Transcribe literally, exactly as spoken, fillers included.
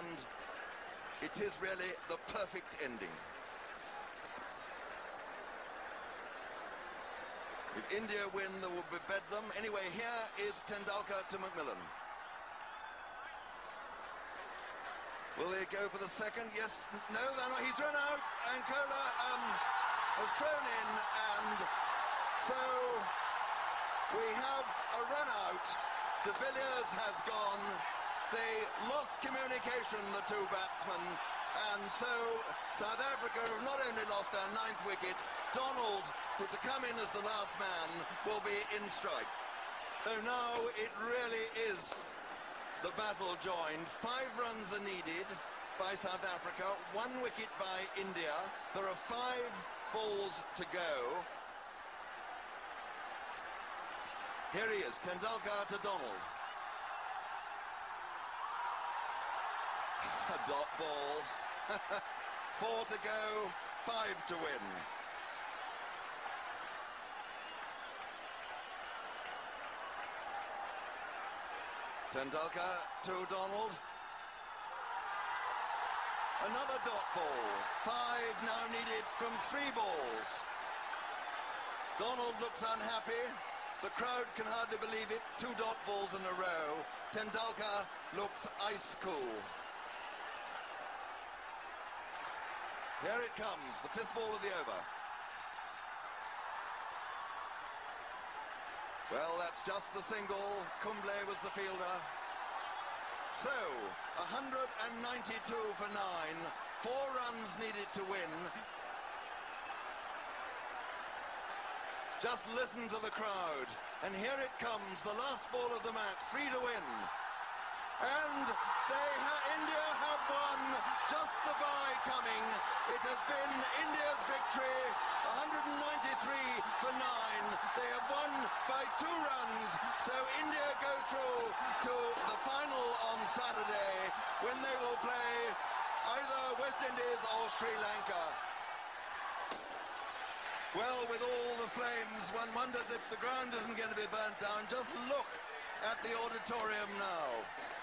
and it is really the perfect ending. If India win, there will be bedlam. Anyway, here is Tendulkar to McMillan. Will he go for the second? Yes, no, they're not. He's run out, and Kohler um, has thrown in, and so we have a run out. De Villiers has gone. They lost communication, the two batsmen, and so South Africa have not only lost their ninth wicket, Donald, who to come in as the last man, will be in strike. So now it really is the battle joined. Five runs are needed by South Africa, one wicket by India. There are five balls to go. Here he is, Tendulkar to Donald. A dot ball. Four to go, five to win. Tendulkar to Donald. Another dot ball. Five now needed from three balls. Donald looks unhappy. The crowd can hardly believe it. Two dot balls in a row. Tendulkar looks ice cool. Here it comes, the fifth ball of the over. Well, that's just the single. Kumble was the fielder. So, one hundred ninety-two for nine. Four runs needed to win. Just listen to the crowd. And here it comes, the last ball of the match, three to win. And they ha- India have won, just the bye coming. It has been India's victory, one hundred ninety-three for nine. They have won by two runs, so India go through to the final on Saturday, when they will play either West Indies or Sri Lanka. Well, with all the flames, one wonders if the ground isn't going to be burnt down. Just look at the auditorium now.